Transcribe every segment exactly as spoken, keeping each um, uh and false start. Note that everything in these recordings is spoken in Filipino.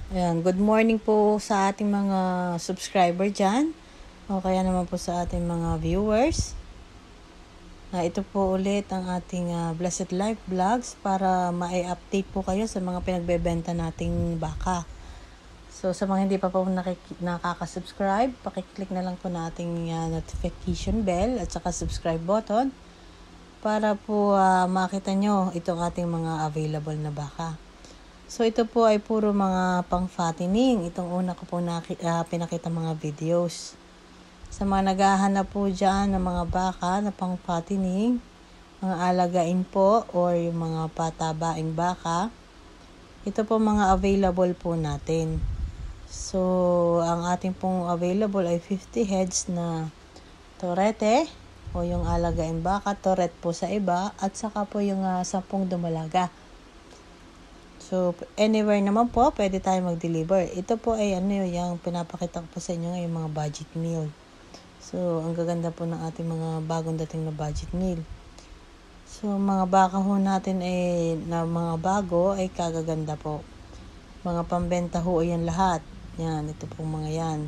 Ayan, good morning po sa ating mga subscriber dyan. O kaya naman po sa ating mga viewers. Uh, ito po ulit ang ating uh, Blessed Life Vlogs para ma-update po kayo sa mga pinagbebenta nating baka. So sa mga hindi pa po nakik- nakaka-subscribe, pakiclick na lang po na ating uh, notification bell at saka subscribe button para po uh, makita nyo itong ating mga available na baka. So ito po ay puro mga pang fattening. Itong una ko po naki, uh, pinakita mga videos. Sa mga naghahanap po dyan ng mga baka na pang fattening, mga alagain po or yung mga patabaing baka, ito po mga available po natin. So ang ating pong available ay fifty heads na torete o yung alagain baka, toret po sa iba, at saka po yung uh, sampung dumalaga. So, anywhere naman po, pwede tayo mag-deliver. Ito po ay ano yung pinapakita ko po sa inyo ngayon, mga budget meal. So, ang gaganda po ng ating mga bagong dating na budget meal. So, mga baka ho natin ay, na mga bago ay kagaganda po. Mga pambenta ho yan lahat. Yan, ito po mga yan.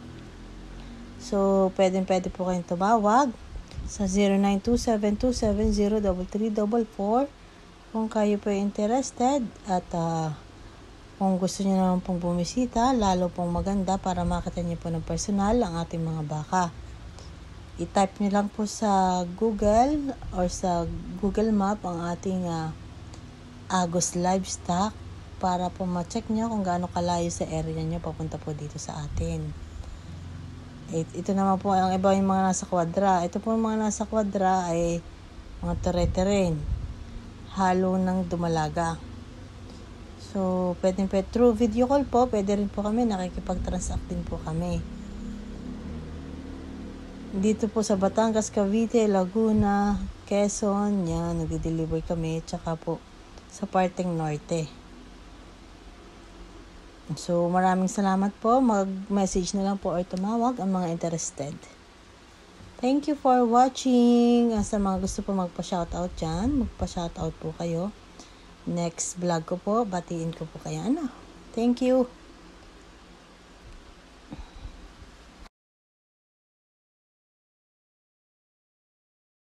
So, pwede pwede po kayong tumawag sa zero nine two seven two seven zero three three four four kung kayo po interested at uh, kung gusto niyo naman pong bumisita, lalo pong maganda para makita niyo po ng personal ang ating mga baka. I-type niyo lang po sa Google or sa Google Map ang ating uh, Agos Livestock para po ma-check niyo kung gaano kalayo sa area niyo papunta po dito sa atin. Ito naman po ang iba yung mga nasa kwadra. Ito po yung mga nasa kwadra ay mga torete rin. Halo ng dumalaga. So, pwede po through video call po, pwede rin po kami, nakikipag-transact din po kami. Dito po sa Batangas, Cavite, Laguna, Quezon, yan, nag-deliver kami, tsaka po sa parteng norte. So, maraming salamat po. Mag-message na lang po or tumawag ang mga interested. Thank you for watching. Sa mga gusto po magpa-shoutout dyan, magpa-shoutout po kayo. Next vlog ko po, batiin ko po kayo. Ano? Thank you.